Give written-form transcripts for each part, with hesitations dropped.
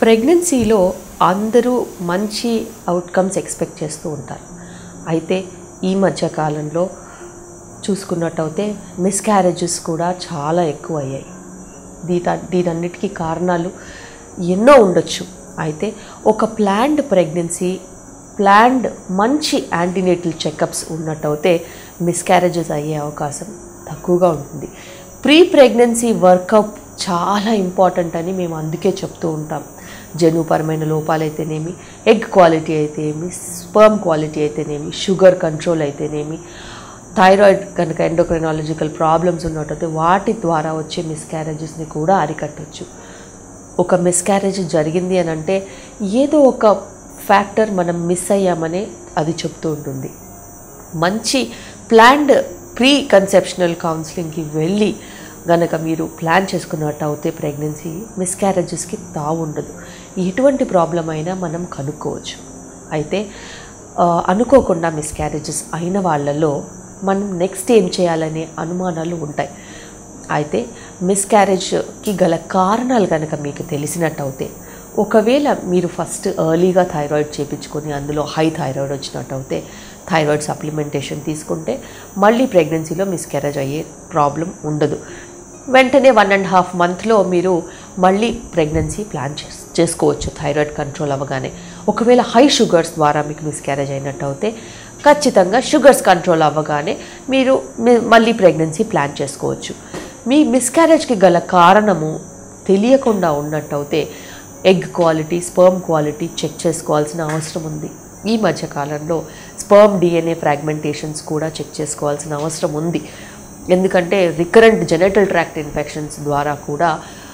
ప్రెగ్నెన్సీలో అందరూ మంచి అవుట్కమ్స్ ఎక్స్పెక్ట్ చేస్తూ ఉంటారు. అయితే ఈ మధ్య కాలంలో చూసుకున్నట్టయితే మిస్క్యారేజెస్ కూడా చాలా ఎక్కువ అయ్యాయి. దీనన్నిటికీ కారణాలు ఎన్నో ఉండొచ్చు. అయితే ఒక ప్లాన్డ్ ప్రెగ్నెన్సీ, ప్లాన్డ్ మంచి యాంటీనేటల్ చెకప్స్ ఉన్నట్టయితే మిస్క్యారేజెస్ అయ్యే అవకాశం తక్కువగా ఉంటుంది. ప్రీ ప్రెగ్నెన్సీ వర్కప్ చాలా ఇంపార్టెంట్ అని మేము అందుకే చెప్తూ ఉంటాం. జన్యుపరమైన లోపాలైతేనేమి, ఎగ్ క్వాలిటీ అయితేనేమి, స్పర్మ్ క్వాలిటీ అయితేనేమి, షుగర్ కంట్రోల్ అయితేనేమి, థైరాయిడ్ కనుక ఎండోక్రైనాలజికల్ ప్రాబ్లమ్స్ ఉన్నట్టయితే వాటి ద్వారా వచ్చే మిస్క్యారేజెస్ని కూడా అరికట్టవచ్చు. ఒక మిస్క్యారేజ్ జరిగింది అని అంటే ఏదో ఒక ఫ్యాక్టర్ మనం మిస్ అయ్యామనే అది చెప్తూ ఉంటుంది. మంచి ప్లాన్డ్ ప్రీ కన్సెప్షనల్ కౌన్సిలింగ్కి వెళ్ళి గనక మీరు ప్లాన్ చేసుకున్నట్టు అయితే ప్రెగ్నెన్సీ మిస్క్యారేజెస్కి తావు ఉండదు. ఎటువంటి ప్రాబ్లం అయినా మనం కనుక్కోవచ్చు. అయితే అనుకోకుండా మిస్క్యారేజెస్ అయిన వాళ్ళలో మనం నెక్స్ట్ ఏం చేయాలనే అనుమానాలు ఉంటాయి. అయితే మిస్క్యారేజ్కి గల కారణాలు కనుక మీకు తెలిసినట్టయితే, ఒకవేళ మీరు ఫస్ట్ ఎర్లీగా థైరాయిడ్ చేయించుకొని అందులో హై థైరాయిడ్ వచ్చినట్టయితే థైరాయిడ్ సప్లిమెంటేషన్ తీసుకుంటే మళ్ళీ ప్రెగ్నెన్సీలో మిస్క్యారేజ్ అయ్యే ప్రాబ్లం ఉండదు. వెంటనే 1.5 మంత్లో మీరు మళ్ళీ ప్రెగ్నెన్సీ ప్లాన్ చేసుకోవచ్చు థైరాయిడ్ కంట్రోల్ అవ్వగానే. ఒకవేళ హై షుగర్స్ ద్వారా మీకు మిస్క్యారేజ్ అయినట్టయితే ఖచ్చితంగా షుగర్స్ కంట్రోల్ అవ్వగానే మీరు మళ్ళీ ప్రెగ్నెన్సీ ప్లాన్ చేసుకోవచ్చు. మీ మిస్క్యారేజ్కి గల కారణము తెలియకుండా ఉన్నట్టయితే egg quality, sperm quality check చేసుకోవాల్సిన అవసరం ఉంది. ఈ మధ్యకాలంలో స్పర్మ్ DNA ఫ్రాగ్మెంటేషన్స్ కూడా చెక్ చేసుకోవాల్సిన అవసరం ఉంది. ఎందుకంటే రికరెంట్ జెనెటల్ ట్రాక్ట్ ఇన్ఫెక్షన్స్ ద్వారా కూడా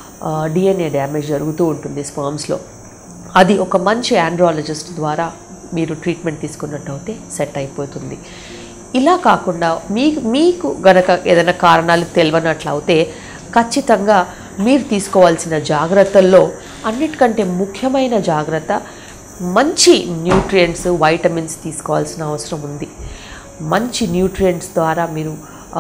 DNA డ్యామేజ్ జరుగుతూ ఉంటుంది స్పర్మ్స్లో. అది ఒక మంచి ఆండ్రాలజిస్ట్ ద్వారా మీరు ట్రీట్మెంట్ తీసుకున్నట్టయితే సెట్ అయిపోతుంది. ఇలా కాకుండా మీకు గనక ఏదైనా కారణాలు తెలియనట్లయితే ఖచ్చితంగా మీరు తీసుకోవాల్సిన జాగ్రత్తల్లో అన్నిటికంటే ముఖ్యమైన జాగ్రత్త మంచి న్యూట్రియంట్స్, వైటమిన్స్ తీసుకోవాల్సిన అవసరం ఉంది. మంచి న్యూట్రియంట్స్ ద్వారా మీరు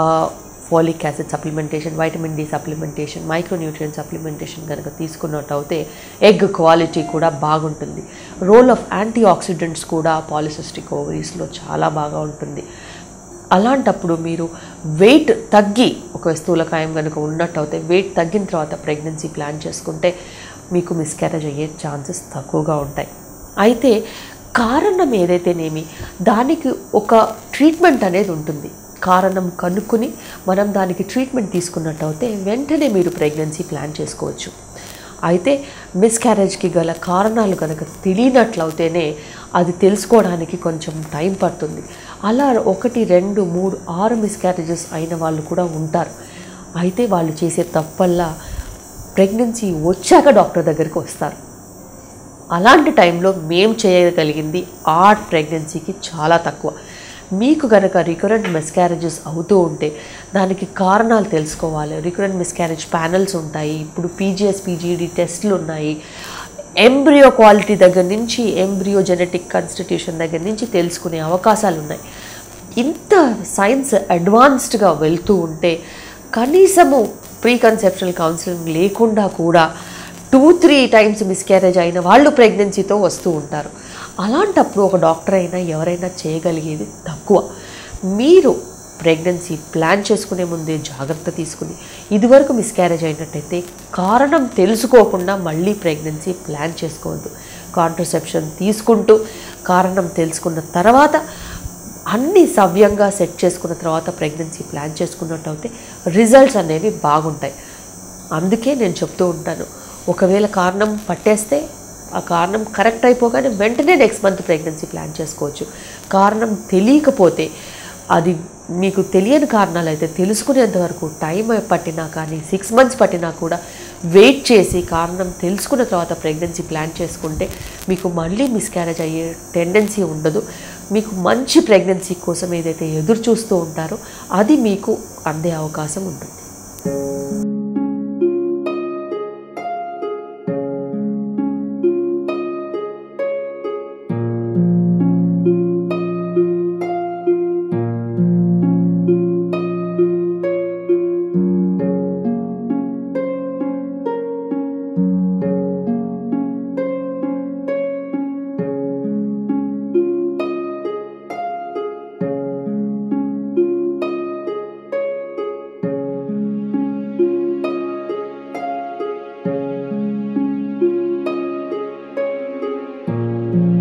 folic acid supplementation, vitamin D supplementation, micronutrient supplementation కనుక తీసుకున్నట్టయితే ఎగ్ క్వాలిటీ కూడా బాగుంటుంది. రోల్ ఆఫ్ యాంటీ ఆక్సిడెంట్స్ కూడా పాలిసిస్టిక్ ఓవరీస్లో చాలా బాగా ఉంటుంది. అలాంటప్పుడు మీరు వెయిట్ తగ్గి, ఒక స్థూలకాయం కనుక ఉన్నట్టయితే వెయిట్ తగ్గిన తర్వాత ప్రెగ్నెన్సీ ప్లాన్ చేసుకుంటే మీకు మిస్క్యారేజ్ అయ్యే ఛాన్సెస్ తక్కువగా ఉంటాయి. అయితే కారణం ఏదైతేనేమి దానికి ఒక ట్రీట్మెంట్ అనేది ఉంటుంది. కారణం కనుక్కుని మనం దానికి ట్రీట్మెంట్ తీసుకున్నట్టయితే వెంటనే మీరు ప్రెగ్నెన్సీ ప్లాన్ చేసుకోవచ్చు. అయితే మిస్క్యారేజ్కి గల కారణాలు కనుక తెలియనట్లయితేనే అది తెలుసుకోవడానికి కొంచెం టైం పడుతుంది. అలా 1, 2, 3, 6 మిస్క్యారేజెస్ అయిన వాళ్ళు కూడా ఉంటారు. అయితే వాళ్ళు చేసే తప్పల్లా ప్రెగ్నెన్సీ వచ్చాక డాక్టర్ దగ్గరికి వస్తారు. అలాంటి టైంలో మేము చేయగలిగింది ఆ ప్రెగ్నెన్సీకి చాలా తక్కువ. మీకు కనుక రికరెంట్ మిస్క్యారేజెస్ అవుతూ ఉంటే దానికి కారణాలు తెలుసుకోవాలి. రికరెంట్ మిస్క్యారేజ్ ప్యానల్స్ ఉంటాయి. ఇప్పుడు PGS PGD టెస్ట్లు ఉన్నాయి. ఎంబ్రియో క్వాలిటీ దగ్గర నుంచి ఎంబ్రియో జెనెటిక్ కాన్స్టిట్యూషన్ దగ్గర నుంచి తెలుసుకునే అవకాశాలు ఉన్నాయి. ఇంత సైన్స్ అడ్వాన్స్డ్గా వెళ్తూ ఉంటే కనీసము ప్రీ కన్సెప్షనల్ కౌన్సిలింగ్ లేకుండా కూడా 2-3 టైమ్స్ మిస్క్యారేజ్ అయిన వాళ్ళు ప్రెగ్నెన్సీతో వస్తూ ఉంటారు. అలాంటప్పుడు ఒక డాక్టర్ అయినా ఎవరైనా చేయగలిగేది తక్కువ. మీరు ప్రెగ్నెన్సీ ప్లాన్ చేసుకునే ముందే జాగ్రత్త తీసుకుని ఇదివరకు మిస్క్యారేజ్ అయినట్టయితే కారణం తెలుసుకోకుండా మళ్ళీ ప్రెగ్నెన్సీ ప్లాన్ చేసుకోవద్దు. కాంట్రసెప్షన్ తీసుకుంటూ కారణం తెలుసుకున్న తర్వాత అన్నీ సవ్యంగా సెట్ చేసుకున్న తర్వాత ప్రెగ్నెన్సీ ప్లాన్ చేసుకున్నట్టయితే రిజల్ట్స్ అనేవి బాగుంటాయి. అందుకే నేను చెప్తూ ఉంటాను, ఒకవేళ కారణం పట్టేస్తే ఆ కారణం కరెక్ట్ అయిపోగానే వెంటనే నెక్స్ట్ మంత్ ప్రెగ్నెన్సీ ప్లాన్ చేసుకోవచ్చు. కారణం తెలియకపోతే, అది మీకు తెలియని కారణాలు అయితే తెలుసుకునేంత వరకు టైం పట్టినా కానీ 6 మంత్స్ పట్టినా కూడా వెయిట్ చేసి కారణం తెలుసుకున్న తర్వాత ప్రెగ్నెన్సీ ప్లాన్ చేసుకుంటే మీకు మళ్ళీ మిస్క్యారేజ్ అయ్యే టెండెన్సీ ఉండదు. మీకు మంచి ప్రెగ్నెన్సీ కోసం ఏదైతే ఎదురు చూస్తూ ఉంటారో అది మీకు అందే అవకాశం ఉంటుంది.